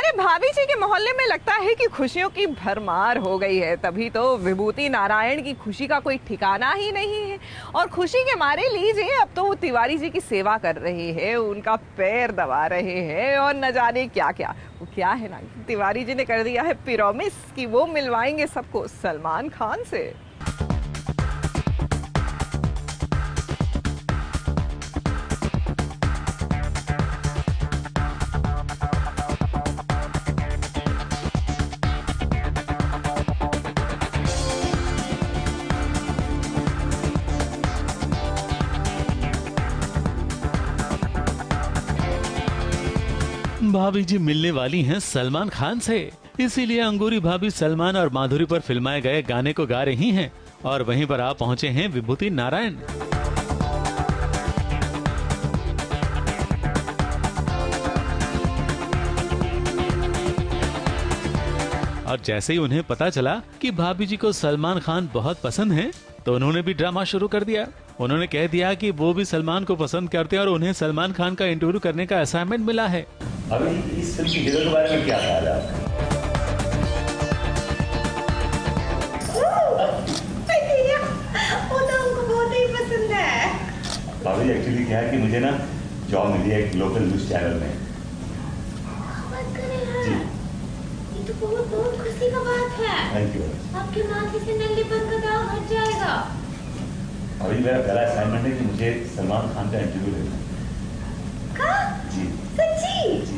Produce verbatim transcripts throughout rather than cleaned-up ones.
वैसे भाभी जी के मोहल्ले में लगता है कि खुशियों की भरमार हो गई है, तभी तो विभूति नारायण की खुशी का कोई ठिकाना ही नहीं है। और खुशी के मारे लीजिए, अब तो वो तिवारी जी की सेवा कर रहे हैं, उनका पैर दबा रहे हैं और न जाने क्या क्या। वो क्या है ना, तिवारी जी ने कर दिया है प्रॉमिस कि वो मिलवाएंगे सबको सलमान खान से। भाभी जी मिलने वाली हैं सलमान खान से, इसीलिए अंगूरी भाभी सलमान और माधुरी पर फिल्माए गए गाने को गा रही हैं और वहीं पर आप पहुंचे हैं विभूति नारायण। और जैसे ही उन्हें पता चला कि भाभी जी को सलमान खान बहुत पसंद है, तो उन्होंने भी ड्रामा शुरू कर दिया। उन्होंने कह दिया कि वो भी सलमान को पसंद करते हैं और उन्हें सलमान खान का इंटरव्यू करने का असाइनमेंट मिला है। अभी इस फिल्म की हीरो के बारे में क्या ख्याल है आपका? वो तो हमको बहुत ही पसंद है। भाभी एक्चुअली क्या है कि मुझे ना जॉब मिली है एक लोकल न्यूज चैनल में। बात करें हैं। जी। ये तो बहुत बहुत खुशी का बात है। Thank you. आपके माथे से नल्लीपन का दाग हट जाएगा। अभी मेरा पहला असाइनमेंट है कि मुझे सलमान खान का इंटरव्यू लेना है। का? जी। सच्ची? जी।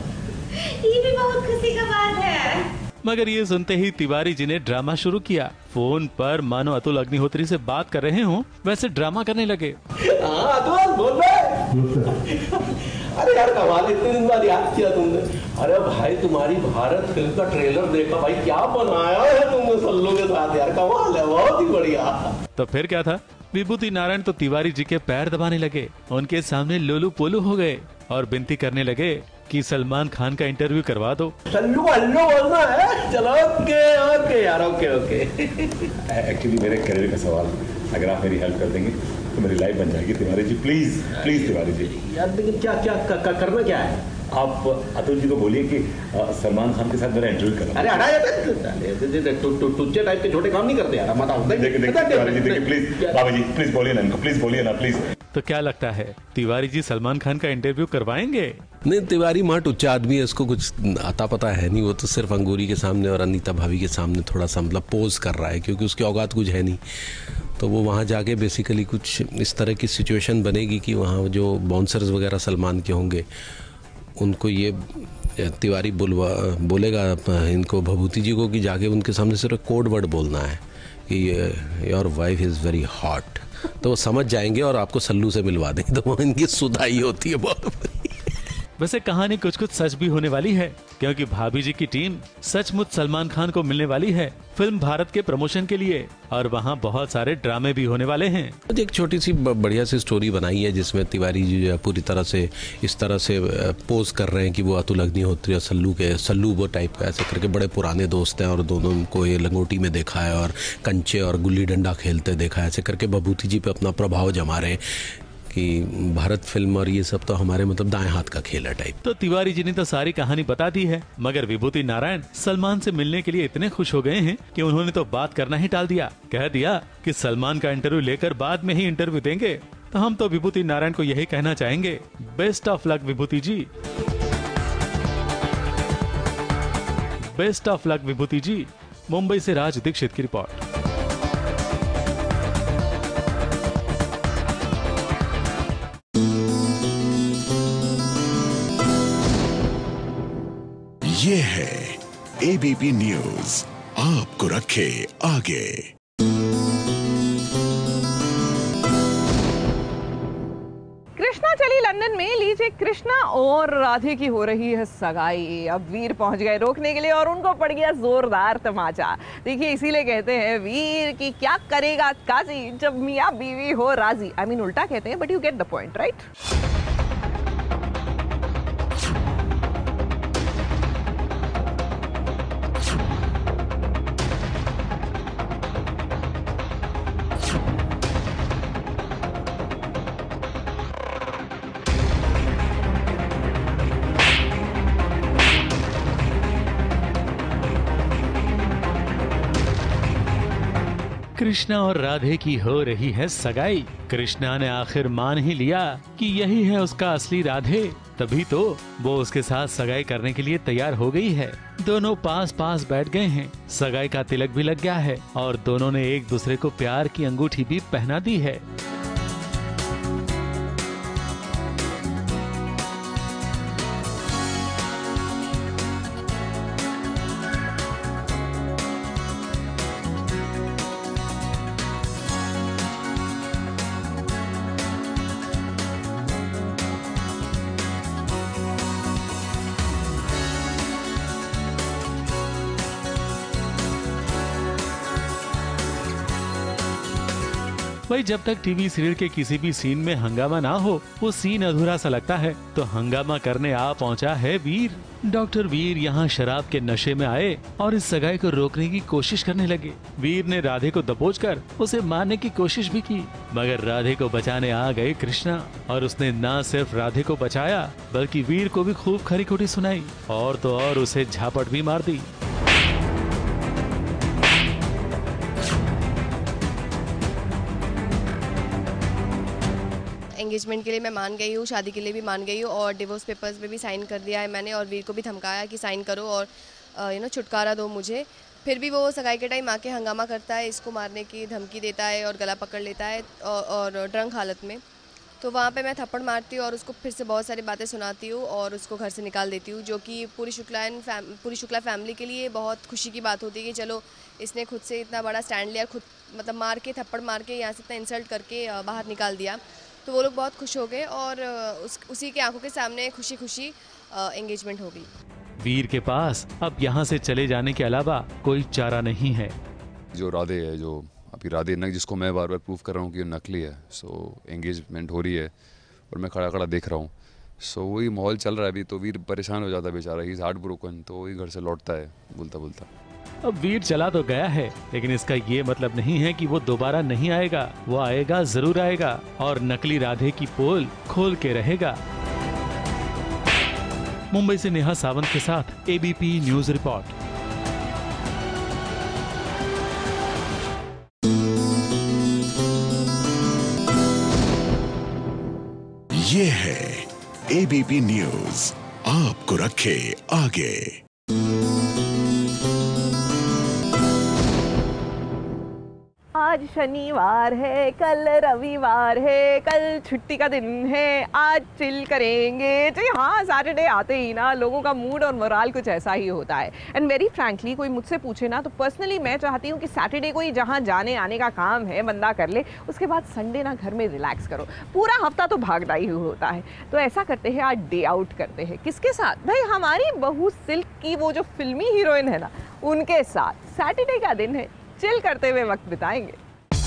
ये भी बहुत खुशी का बात है। मगर ये सुनते ही तिवारी जी ने ड्रामा शुरू किया। फोन पर मानो अतुल अग्निहोत्री से बात कर रहे हों वैसे ड्रामा करने लगे। हाँ अतुल बोल रहे। अरे यार कमाल, इतने दिन बाद याद किया तुमने। अरे भाई तुम्हारी भारत फिल्म का ट्रेलर देखा भाई, क्या बनाया है तुमने सल्लू के साथ यार, कमाल है, बहुत ही बढ़िया। तो फिर क्या था, विभूति नारायण तो तिवारी जी के पैर दबाने लगे, उनके सामने लोलू पोलू हो गए और विनती करने लगे कि सलमान खान का इंटरव्यू करवा दो। सल्लू अल्लू बोलना है, चलो ओके ओके यार, ओके ओके। एक्चुअली मेरे करियर का सवाल, अगर आप मेरी हेल्प कर देंगे तो मेरी लाइफ बन जाएगी। Tiwari ji please please Tiwari ji. यार लेकिन क्या क्या क, क, करना क्या है? आप अतुल जी को बोलिए कि सलमान खान के साथ मेरा इंटरव्यू करा। अरे हटा जाता, तुझे टाइप के छोटे काम नहीं करते यार, मत। देखिए देखिए प्लीज बाबा जी, प्लीज बोलिए ना इनको, प्लीज बोलिए ना प्लीज। तो क्या लगता है तिवारी जी सलमान खान का इंटरव्यू करवाएंगे? नहीं, तिवारी माट उच्च आदमी है, इसको कुछ आता पता है नहीं। वो तो सिर्फ अंगूरी के सामने और अनीता भाभी के सामने थोड़ा सा मतलब पोज कर रहा है, क्योंकि उसकी औकात कुछ है नहीं। तो वो वहाँ जाके बेसिकली कुछ इस तरह की सिचुएशन बनेगी कि वहाँ जो बाउंसर्स वगैरह सलमान के होंगे उनको ये तिवारी बोलवा बोलेगा इनको भभूति जी को कि जाके उनके सामने सिर्फ कोड वर्ड बोलना है कि your wife is very hot, तो वो समझ जाएंगे और आपको सल्लू से मिलवा देंगे। तो वो इनकी सुधाई होती है बहुत। वैसे कहानी कुछ कुछ सच भी होने वाली है, क्योंकि भाभी जी की टीम सचमुच सलमान खान को मिलने वाली है फिल्म भारत के प्रमोशन के लिए, और वहाँ बहुत सारे ड्रामे भी होने वाले हैं। एक छोटी सी बढ़िया सी स्टोरी बनाई है जिसमें तिवारी जी जो है पूरी तरह से इस तरह से पोज कर रहे हैं कि वो अतुल अग्निहोत्री और सल्लू के सल्लू वो टाइप का ऐसे करके बड़े पुराने दोस्त हैं और दोनों को ये लंगोटी में देखा है और कंचे और गुल्ली डंडा खेलते देखा है, ऐसे करके भभूति जी पे अपना प्रभाव जमा रहे कि भारत फिल्म और ये सब तो हमारे मतलब दाएं हाथ का खेल है टाइप। तो तिवारी जी ने तो सारी कहानी बता दी है, मगर विभूति नारायण सलमान से मिलने के लिए इतने खुश हो गए हैं कि उन्होंने तो बात करना ही टाल दिया। कह दिया कि सलमान का इंटरव्यू लेकर बाद में ही इंटरव्यू देंगे। तो हम तो विभूति नारायण को यही कहना चाहेंगे, best of luck Vibhuti ji, best of luck Vibhuti ji. Mumbai से राज दीक्षित की रिपोर्ट। ये है एबीपी न्यूज, आपको रखे आगे। कृष्णा चली लंदन में, लीजिए कृष्णा और राधे की हो रही है सगाई। अब वीर पहुंच गए रोकने के लिए और उनको पड़ गया जोरदार तमाचा। देखिए इसीलिए कहते हैं वीर की क्या करेगा काजी जब मियाँ बीवी हो राजी। आई मीन उल्टा कहते हैं, but you get the point right. Krishna और राधे की हो रही है सगाई। कृष्णा ने आखिर मान ही लिया कि यही है उसका असली राधे, तभी तो वो उसके साथ सगाई करने के लिए तैयार हो गई है। दोनों पास पास बैठ गए हैं, सगाई का तिलक भी लग गया है और दोनों ने एक दूसरे को प्यार की अंगूठी भी पहना दी है। भाई जब तक टीवी सीरियल के किसी भी सीन में हंगामा ना हो वो सीन अधूरा सा लगता है। तो हंगामा करने आ पहुंचा है वीर। डॉक्टर वीर यहाँ शराब के नशे में आए और इस सगाई को रोकने की कोशिश करने लगे। वीर ने राधे को दबोचकर उसे मारने की कोशिश भी की, मगर राधे को बचाने आ गए कृष्णा और उसने न सिर्फ राधे को बचाया बल्कि वीर को भी खूब खरी खोटी सुनाई और तो और उसे झापट भी मार दी। एंगेजमेंट के लिए मैं मान गई हूँ, शादी के लिए भी मान गई हूँ और डिवोर्स पेपर्स पे भी साइन कर दिया है मैंने और वीर को भी धमकाया कि साइन करो और यू नो छुटकारा दो मुझे। फिर भी वो सगाई के टाइम आके हंगामा करता है, इसको मारने की धमकी देता है और गला पकड़ लेता है और, और ड्रंक हालत में। तो वहाँ पे मैं थप्पड़ मारती हूँ और उसको फिर से बहुत सारी बातें सुनाती हूँ और उसको घर से निकाल देती हूँ, जो कि पूरी शुक्ला फैम पूरी शुक्ला फैमिली के लिए बहुत खुशी की बात होती है कि चलो इसने खुद से इतना बड़ा स्टैंड लिया, खुद मतलब मार के थप्पड़ मार के यहाँ से इतना इंसल्ट करके बाहर निकाल दिया। तो वो लोग बहुत खुश हो गए और उस उसी के आंखों के सामने खुशी खुशी एंगेजमेंट हो गई। वीर के पास अब यहाँ से चले जाने के अलावा कोई चारा नहीं है। जो राधे है, जो अभी राधे न जिसको मैं बार बार प्रूव कर रहा हूँ कि वो नकली है, सो एंगेजमेंट हो रही है और मैं खड़ा खड़ा देख रहा हूँ। सो वही माहौल चल रहा है अभी। तो वीर परेशान हो जाता है बेचारा, ही इज हार्ट ब्रोकन। तो वही घर से लौटता है बोलता बोलता। अब वीर चला तो गया है, लेकिन इसका ये मतलब नहीं है कि वो दोबारा नहीं आएगा। वो आएगा, जरूर आएगा और नकली राधे की पोल खोल के रहेगा। मुंबई से नेहा सावंत के साथ एबीपी न्यूज रिपोर्ट। ये है एबीपी न्यूज, आपको रखे आगे। आज शनिवार है, कल रविवार है, कल छुट्टी का दिन है, आज चिल करेंगे। जी हाँ, सैटरडे आते ही ना लोगों का मूड और मोराल कुछ ऐसा ही होता है। एंड वेरी फ्रैंकली कोई मुझसे पूछे ना तो पर्सनली मैं चाहती हूँ कि सैटरडे को ही जहाँ जाने आने का काम है बंदा कर ले, उसके बाद संडे ना घर में रिलैक्स करो। पूरा हफ्ता तो भागना ही होता है। तो ऐसा करते हैं, आज डे आउट करते हैं। किसके साथ? भाई हमारी बहू सिल्क की वो जो फिल्मी हीरोइन है ना, उनके साथ। सैटरडे का दिन है, चिल करते हुए वक्त बिताएंगे।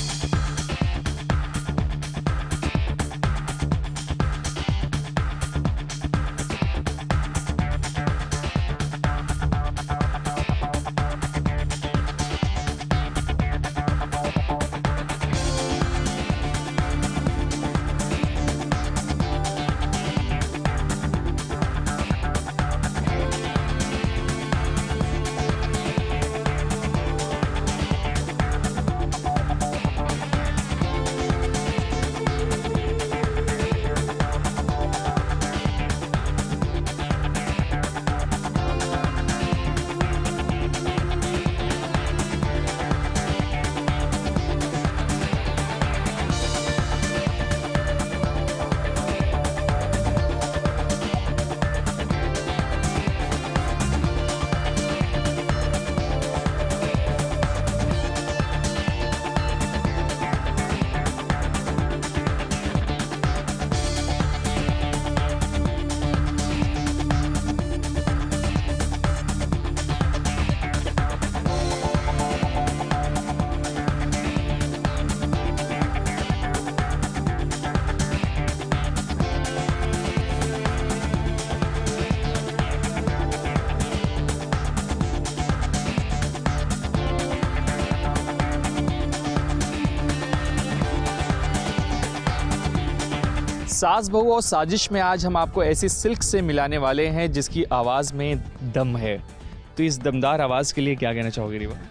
सास बहू और साजिश में आज हम आपको ऐसी सिल्क से मिलाने वाले हैं जिसकी आवाज़ में दम है। तो इस दमदार आवाज़ के लिए क्या कहना चाहोगे रीवा?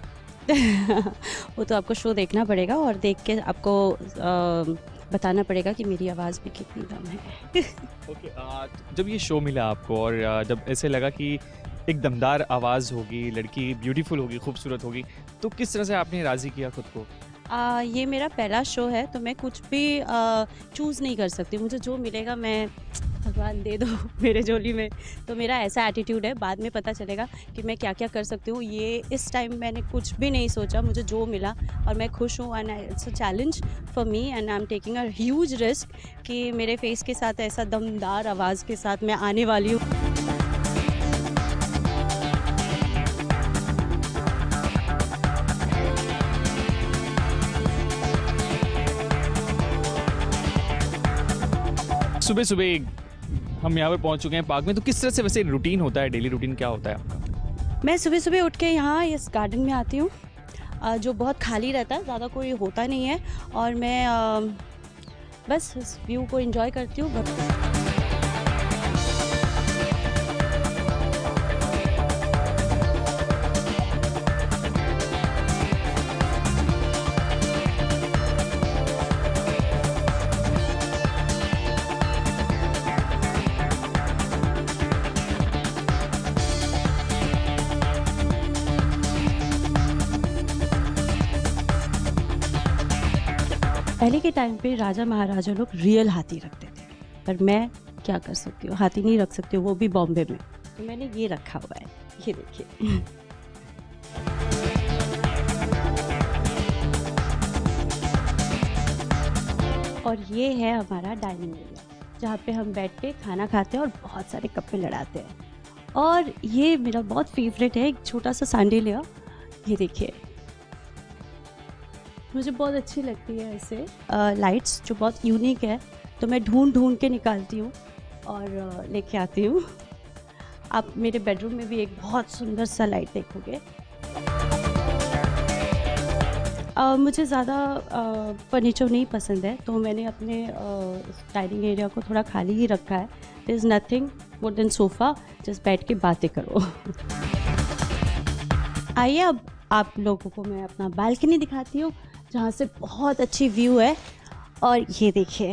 वो तो आपको शो देखना पड़ेगा और देख के आपको आ, बताना पड़ेगा कि मेरी आवाज़ में कितनी दम है। ओके, जब ये शो मिला आपको और आ, जब ऐसे लगा कि एक दमदार आवाज़ होगी, लड़की ब्यूटीफुल होगी, खूबसूरत होगी, तो किस तरह से आपने राज़ी किया खुद को? आ, ये मेरा पहला शो है तो मैं कुछ भी चूज़ नहीं कर सकती, मुझे जो मिलेगा मैं भगवान दे दो मेरे झोली में। तो मेरा ऐसा एटीट्यूड है, बाद में पता चलेगा कि मैं क्या क्या कर सकती हूँ। ये इस टाइम मैंने कुछ भी नहीं सोचा, मुझे जो मिला और मैं खुश हूँ। And it's a challenge for me and I am taking a huge risk कि मेरे फेस के साथ ऐसा दमदार आवाज़ के साथ मैं आने वाली हूँ। सुबह सुबह हम यहाँ पे पहुँच चुके हैं पार्क में, तो किस तरह से वैसे रूटीन होता है, डेली रूटीन क्या होता है आपका? मैं सुबह सुबह उठ के यहाँ इस गार्डन में आती हूँ जो बहुत खाली रहता है, ज़्यादा कोई होता नहीं है, और मैं बस इस व्यू को एंजॉय करती हूँ। पहले के टाइम पे राजा महाराजा लोग रियल हाथी रखते थे, पर मैं क्या कर सकती हूँ, हाथी नहीं रख सकती हूँ, वो भी बॉम्बे में। तो मैंने ये रखा हुआ है, ये देखिए। और ये है हमारा डाइनिंग एरिया, जहाँ पे हम बैठ के खाना खाते हैं और बहुत सारे गप्पे लड़ाते हैं। और ये मेरा बहुत फेवरेट है, एक छोटा सा सैंडलिया, ये देखिए, मुझे बहुत अच्छी लगती है ऐसे लाइट्स जो बहुत यूनिक है, तो मैं ढूंढ ढूंढ के निकालती हूँ और लेके आती हूँ। आप मेरे बेडरूम में भी एक बहुत सुंदर सा लाइट देखोगे। uh, मुझे ज़्यादा फर्नीचर नहीं पसंद है, तो मैंने अपने डाइनिंग uh, एरिया को थोड़ा खाली ही रखा है। There is nothing more than sofa, just बैठ के बातें करो। आइए अब आप लोगों को मैं अपना बालकनी दिखाती हूँ, जहाँ से बहुत अच्छी व्यू है। और ये देखिए,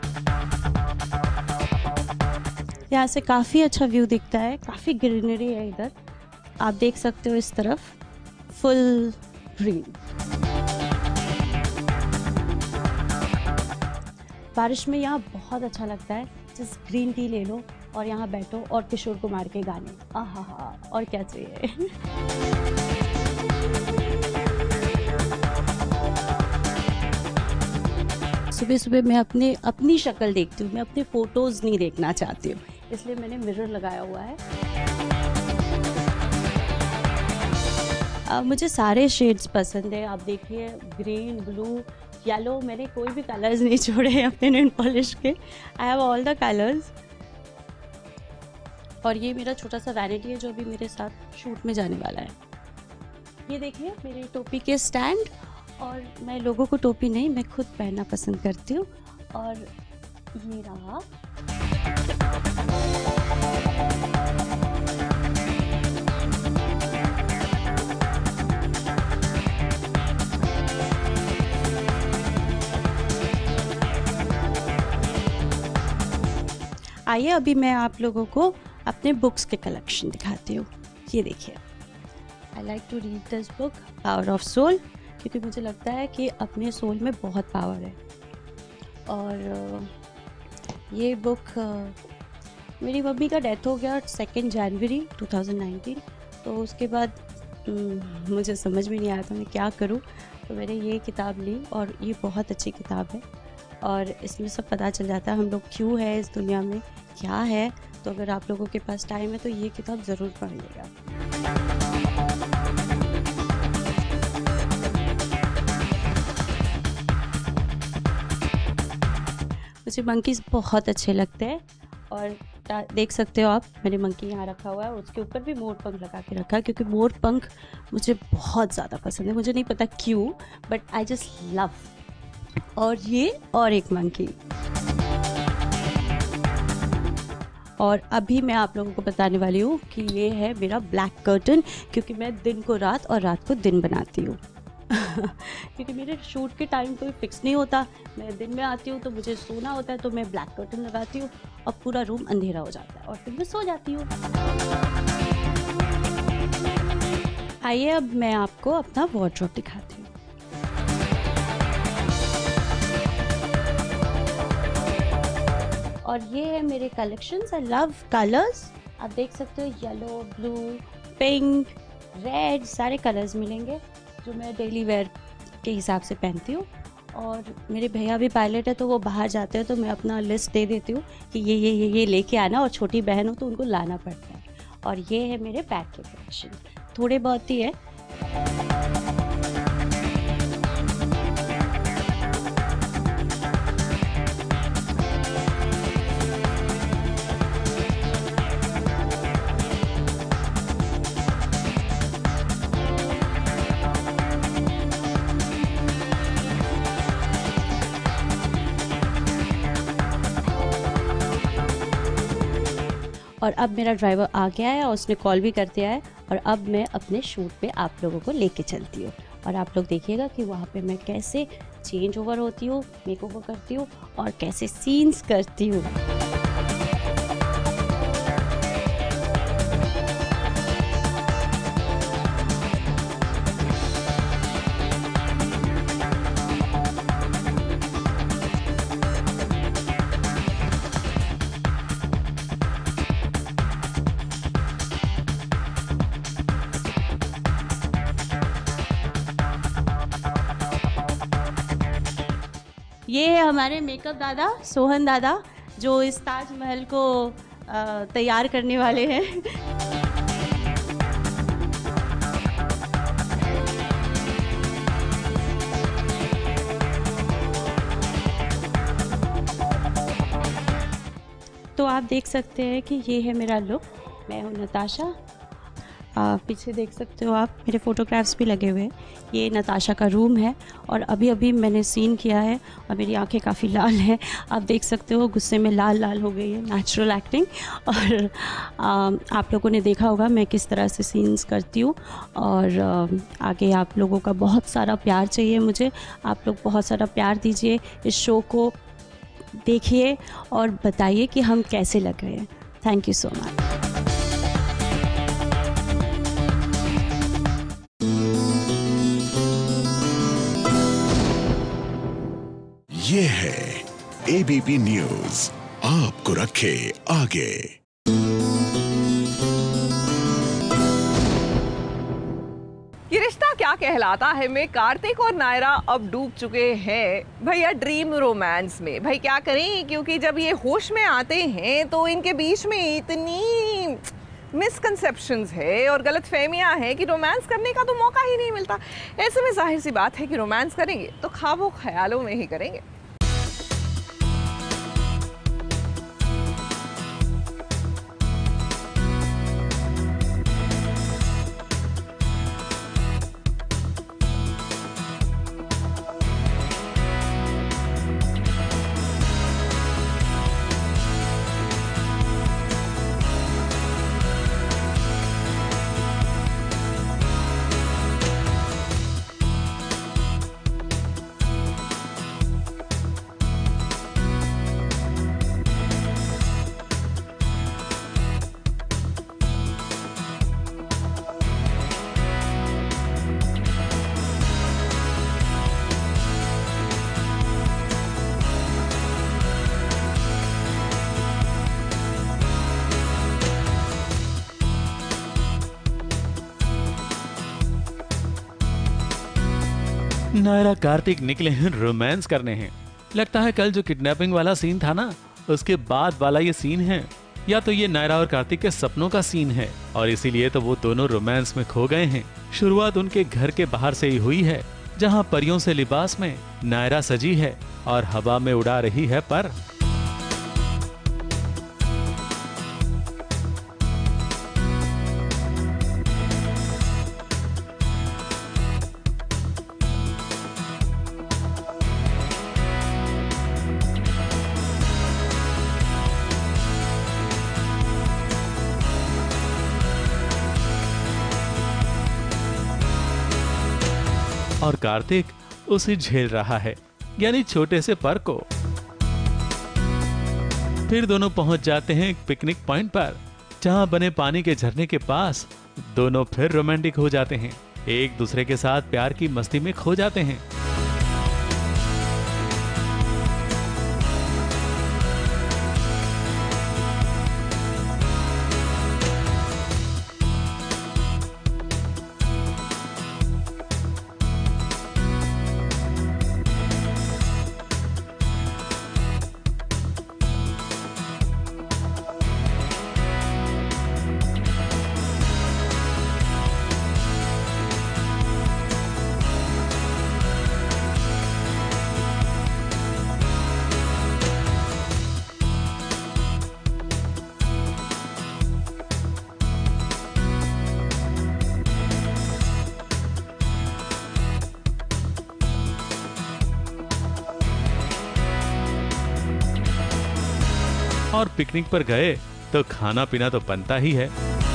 यहाँ से काफ़ी अच्छा व्यू दिखता है, काफ़ी ग्रीनरी है इधर, आप देख सकते हो इस तरफ फुल ग्रीन। बारिश में यहाँ बहुत अच्छा लगता है, जस्ट ग्रीन टी ले लो और यहाँ बैठो और किशोर कुमार के गाने, आहा हा, और क्या चाहिए। सुबह सुबह मैं अपने अपनी शक्ल देखती हूँ, मैं अपने फ़ोटोज़ नहीं देखना चाहती हूँ, इसलिए मैंने मिरर लगाया हुआ है। आ, मुझे सारे शेड्स पसंद है, आप देखिए, ग्रीन, ब्लू, येलो, मैंने कोई भी कलर्स नहीं छोड़े हैं अपने नेल पॉलिश के। I have all the colours. और ये मेरा छोटा सा वैनिटी है जो अभी मेरे साथ शूट में जाने वाला है। ये देखिए मेरी टोपी के स्टैंड, और मैं लोगों को टोपी नहीं, मैं खुद पहनना पसंद करती हूँ। और ये रहा, आइए अभी मैं आप लोगों को अपने बुक्स के कलेक्शन दिखाती हूँ। ये देखिए, I like to read this book, power of soul, क्योंकि मुझे लगता है कि अपने सोल में बहुत पावर है। और ये बुक, मेरी मम्मी का डेथ हो गया सेकेंड जनवरी टू थाउजेंड नाइनटीन, तो उसके बाद मुझे समझ में नहीं आया था मैं क्या करूं, तो मैंने ये किताब ली और ये बहुत अच्छी किताब है और इसमें सब पता चल जाता है हम लोग क्यों है इस दुनिया में, क्या है। तो अगर आप लोगों के पास टाइम है तो ये किताब ज़रूर पढ़िएगा। मुझे मंकीज़ बहुत अच्छे लगते हैं और देख सकते हो आप, मैंने मंकी यहाँ रखा हुआ है, उसके ऊपर भी मोर पंख लगा के रखा है, क्योंकि मोर पंख मुझे बहुत ज़्यादा पसंद है, मुझे नहीं पता क्यों, बट आई जस्ट लव। और ये और एक मंकी, और अभी मैं आप लोगों को बताने वाली हूँ कि ये है मेरा ब्लैक कर्टन, क्योंकि मैं दिन को रात और रात को दिन बनाती हूँ। क्योंकि मेरे शूट के टाइम कोई फिक्स नहीं होता, मैं दिन में आती हूँ तो मुझे सोना होता है, तो मैं ब्लैक कर्टन लगाती हूँ और पूरा रूम अंधेरा हो जाता है और फिर मैं सो जाती हूँ। आइए अब मैं आपको अपना वार्डरोब दिखाती हूँ। और ये है मेरे कलेक्शंस। I love colours. आप देख सकते हो येलो, ब्लू, पिंक, रेड, सारे कलर्स मिलेंगे जो मैं डेली वेयर के हिसाब से पहनती हूँ। और मेरे भैया भी पायलट है तो वो बाहर जाते हैं तो मैं अपना लिस्ट दे देती हूँ कि ये ये ये ये लेके आना, और छोटी बहन हो तो उनको लाना पड़ता है। और ये है मेरे बैग के कलेक्शन, थोड़े बहुत ही है। और अब मेरा ड्राइवर आ गया है और उसने कॉल भी कर दिया है, और अब मैं अपने शूट पे आप लोगों को लेके चलती हूँ। और आप लोग देखिएगा कि वहाँ पे मैं कैसे चेंज ओवर होती हूँ, मेक ओवर करती हूँ और कैसे सीन्स करती हूँ। ये है हमारे मेकअप दादा, सोहन दादा, जो इस ताजमहल को अ, तैयार करने वाले हैं। तो आप देख सकते हैं कि ये है मेरा लुक। मैं हूँ नताशा। आ, पीछे देख सकते हो आप, मेरे फोटोग्राफ्स भी लगे हुए हैं। ये नताशा का रूम है और अभी अभी मैंने सीन किया है और मेरी आंखें काफ़ी लाल हैं। आप देख सकते हो गुस्से में लाल लाल हो गई है, नेचुरल एक्टिंग। और आ, आप लोगों ने देखा होगा मैं किस तरह से सीन्स करती हूँ। और आ, आगे आप लोगों का बहुत सारा प्यार चाहिए मुझे। आप लोग बहुत सारा प्यार दीजिए, इस शो को देखिए और बताइए कि हम कैसे लग रहे हैं। Thank you so much. ये है एबीपी न्यूज, आपको रखे आगे। ये रिश्ता क्या कहलाता है में कार्तिक और नायरा अब डूब चुके हैं भैया ड्रीम रोमांस में। भाई क्या करें, क्योंकि जब ये होश में आते हैं तो इनके बीच में इतनी मिसकंसेप्शंस है और गलत फहमियाँ हैं कि रोमांस करने का तो मौका ही नहीं मिलता। ऐसे में जाहिर सी बात है कि रोमांस करेंगे तो ख्वाबों ख्यालों में ही करेंगे। नायरा कार्तिक निकले हैं रोमांस करने हैं। लगता है कल जो किडनैपिंग वाला सीन था ना, उसके बाद वाला ये सीन है, या तो ये नायरा और कार्तिक के सपनों का सीन है और इसीलिए तो वो दोनों रोमांस में खो गए हैं। शुरुआत उनके घर के बाहर से ही हुई है, जहाँ परियों से लिबास में नायरा सजी है और हवा में उड़ा रही है पर। और कार्तिक उसे झेल रहा है, यानी छोटे से पर को। फिर दोनों पहुंच जाते हैं एक पिकनिक पॉइंट पर, जहां बने पानी के झरने के पास दोनों फिर रोमांटिक हो जाते हैं, एक दूसरे के साथ प्यार की मस्ती में खो जाते हैं। और पिकनिक पर गए तो खाना पीना तो बनता ही है।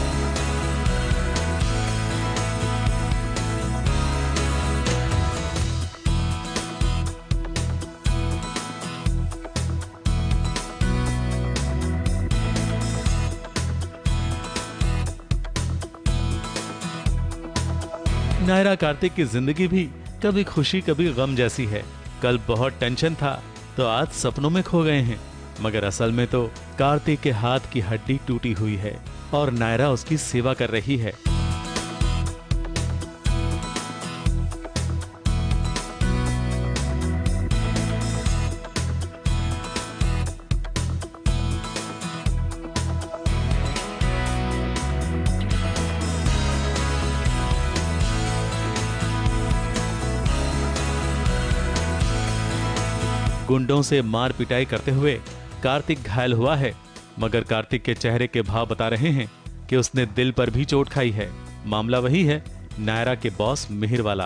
नायरा कार्तिक की जिंदगी भी कभी खुशी कभी गम जैसी है। कल बहुत टेंशन था तो आज सपनों में खो गए हैं, मगर असल में तो कार्तिक के हाथ की हड्डी टूटी हुई है और नायरा उसकी सेवा कर रही है। गुंडों से मार पिटाई करते हुए कार्तिक घायल हुआ है, मगर कार्तिक के चेहरे के भाव बता रहे हैं कि उसने दिल पर भी चोट खाई है। मामला वही है नायरा के बॉस मिहिर वाला।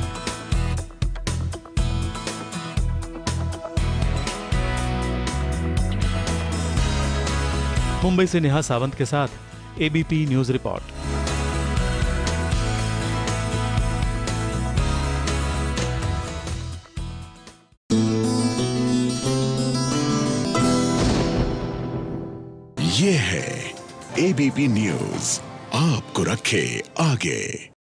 मुंबई से नेहा सावंत के साथ एबीपी न्यूज रिपोर्ट। ये है एबीपी न्यूज, आपको रखे आगे।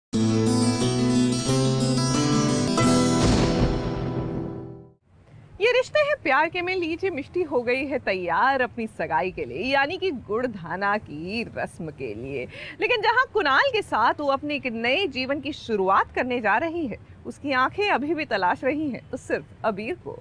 ये रिश्ते हैं प्यार के में लीजिए मिष्टी हो गई है तैयार अपनी सगाई के लिए, यानी कि गुड़ धाना की रस्म के लिए। लेकिन जहां कुणाल के साथ वो अपने एक नए जीवन की शुरुआत करने जा रही है, उसकी आंखें अभी भी तलाश रही हैं तो सिर्फ अबीर को।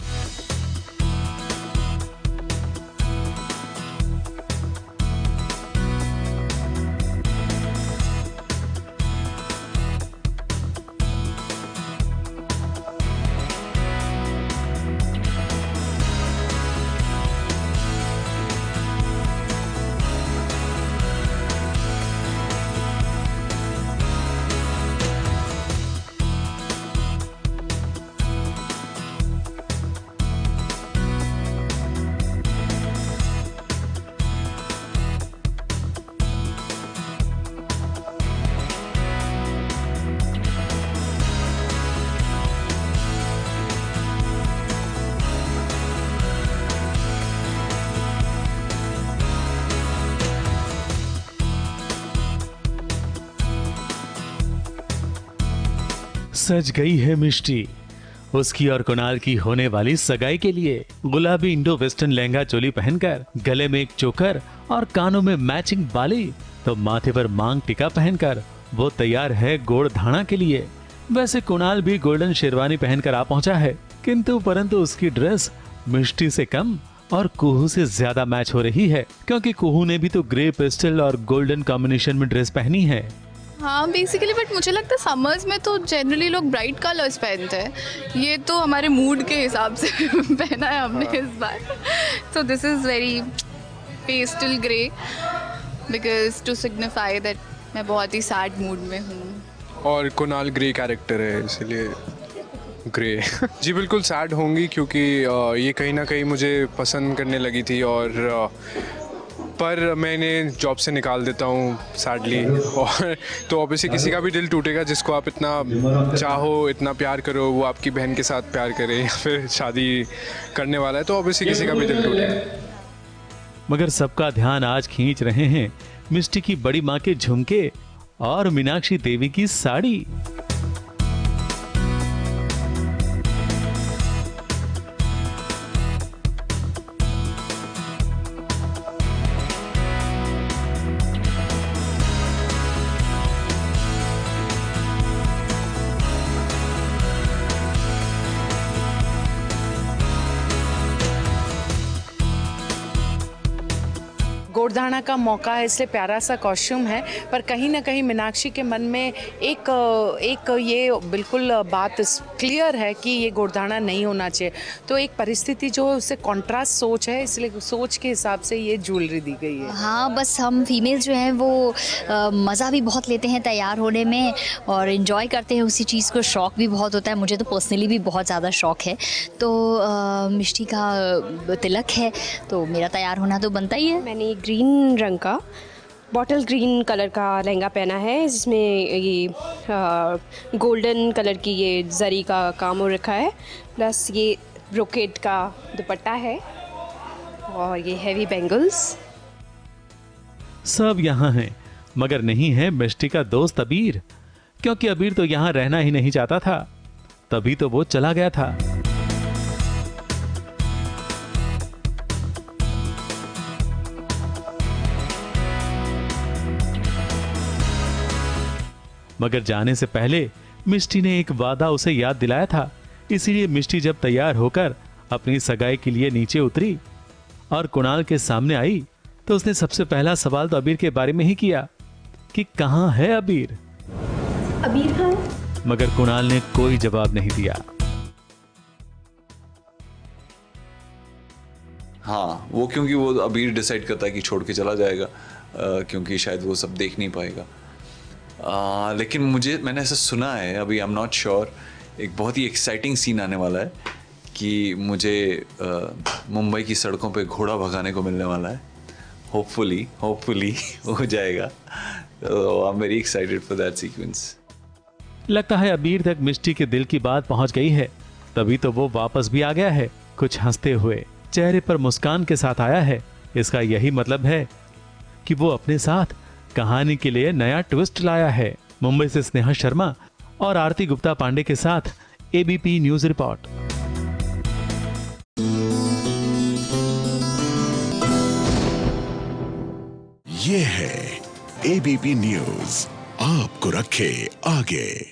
सज गई है मिष्टी उसकी और कुणाल की होने वाली सगाई के लिए। गुलाबी इंडो वेस्टर्न लहंगा चोली पहनकर, गले में एक चोकर और कानों में मैचिंग बाली, तो माथे पर मांग टिका पहनकर वो तैयार है गोड़ धाना के लिए। वैसे कुणाल भी गोल्डन शेरवानी पहनकर आ पहुंचा है, किंतु परंतु उसकी ड्रेस मिष्टी से कम और कुहू से ज्यादा मैच हो रही है, क्योंकि कुहू ने भी तो ग्रे पेस्टल और गोल्डन कॉम्बिनेशन में ड्रेस पहनी है। हाँ बेसिकली, बट मुझे लगता है समर्स में तो जनरली लोग ब्राइट कलर्स पहनते हैं, ये तो हमारे मूड के हिसाब से पहना है हमने इस बार। तो this is very pastel grey because to signify that मैं बहुत ही सैड मूड में हूँ। और कुणाल ग्रे कैरेक्टर है इसलिए ग्रे। जी बिल्कुल सैड होंगी, क्योंकि ये कहीं ना कहीं मुझे पसंद करने लगी थी और पर मैं इन्हें जॉब से निकाल देता हूँ सैडली, और तो ऑब्वियसली किसी का भी दिल टूटेगा जिसको आप इतना चाहो, इतना प्यार करो, वो आपकी बहन के साथ प्यार करे या फिर शादी करने वाला है, तो ऑब्वियसली किसी का भी दिल टूटेगा। मगर सबका ध्यान आज खींच रहे हैं मिष्टी की बड़ी माँ के झुमके और मीनाक्षी देवी की साड़ी। गोर्धाना का मौका है इसलिए प्यारा सा कॉस्ट्यूम है, पर कहीं ना कहीं मीनाक्षी के मन में एक एक ये बिल्कुल बात क्लियर है कि ये गोर्धाना नहीं होना चाहिए, तो एक परिस्थिति जो है उससे कॉन्ट्रास्ट सोच है, इसलिए सोच के हिसाब से ये ज्वेलरी दी गई है। हाँ, बस हम फीमेल जो हैं वो मज़ा भी बहुत लेते हैं तैयार होने में और इन्जॉय करते हैं उसी चीज़ को, शौक़ भी बहुत होता है। मुझे तो पर्सनली भी बहुत ज़्यादा शौक़ है, तो आ, मिष्टी का तिलक है तो मेरा तैयार होना तो बनता ही है। मैंने ग्रीन रंग का बॉटल ग्रीन कलर का लहंगा पहना है, जिसमें ये गोल्डन कलर की ये जरी का काम हो रखा है, प्लस ये ब्रोकेड का दुपट्टा है और ये हैवी बैंगल्स। सब यहाँ हैं, मगर नहीं है मिष्टी का दोस्त अबीर, क्योंकि अबीर तो यहाँ रहना ही नहीं चाहता था, तभी तो वो चला गया था। मगर जाने से पहले मिष्टी ने एक वादा उसे याद दिलाया था, इसीलिए मिष्टी जब तैयार होकर अपनी सगाई के लिए नीचे उतरी और कुणाल के सामने आई तो उसने सबसे पहला सवाल तो अबीर के बारे में ही किया कि कहां है अबीर। अबीर कहां है? मगर कुणाल ने कोई जवाब नहीं दिया। हाँ, वो क्योंकि वो अबीर डिसाइड करता है कि छोड़ के चला जाएगा, आ, क्योंकि शायद वो सब देख नहीं पाएगा। आ, लेकिन मुझे मैंने ऐसा सुना है, अभी आई एम नॉट श्योर, एक बहुत ही एक्साइटिंग सीन आने वाला है कि मुझे आ, मुंबई की सड़कों पे घोड़ा भगाने को मिलने वाला है। होपफुली होपफुली हो जाएगा, तो I am very excited for that sequence. लगता है अबीर तक मिष्टी के दिल की बात पहुंच गई है, तभी तो वो वापस भी आ गया है, कुछ हंसते हुए, चेहरे पर मुस्कान के साथ आया है। इसका यही मतलब है कि वो अपने साथ कहानी के लिए नया ट्विस्ट लाया है। मुंबई से स्नेहा शर्मा और आरती गुप्ता पांडे के साथ एबीपी न्यूज रिपोर्ट। ये है एबीपी न्यूज, आपको रखे आगे।